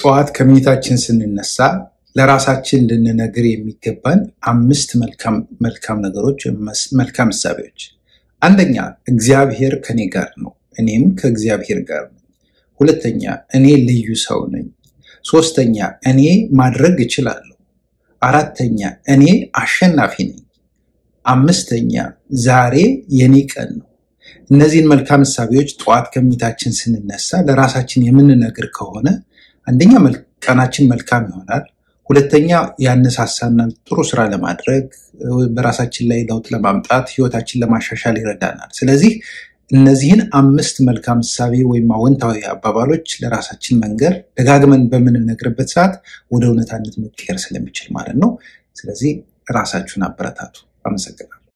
ጠዋት ከመኝታችን ስንነሳ ለራሳችን እንድንነግር የሚገባን 5 መልካም ነገሮች መልካም ሐሳቦች። አንደኛ እግዚአብሔር ከኔ ጋር ነው፣ እኔም ከእግዚአብሔር ጋር ነኝ። ሁለተኛ እኔ ልዩ ሰው ነኝ። ሶስተኛ እኔ ማድረግ እችላለሁ። አራተኛ እኔ አሸናፊ ነኝ። አምስተኛ ዛሬ የኔ ቀን ነው። እነዚህን መልካም ሐሳቦች ጠዋት ከመኝታችን ስንነሳ ለራሳችን የምንነግር ከሆነ አንደኛ ቀናችን መልካም ይሆናል። ሁለተኛ ያነሳሳናል ጥሩ ስራ ለማድረግ በራሳችን ላይ ለውጥ ለማምጣት ህይወታችን ለማሻሻል ይረዳናል። ስለዚህ እነዚህን 5 መልካም ሐሳብ ወይም አዎንታዊ አባባሎች ለራሳችን መንገር ደጋግመን በመነግርበት ሰዓት ወደ እውነታነት መቀየር ስለሚችል ማለት ነው። ስለዚህ ራሳችሁን አበረታቱ። አመሰግናለሁ።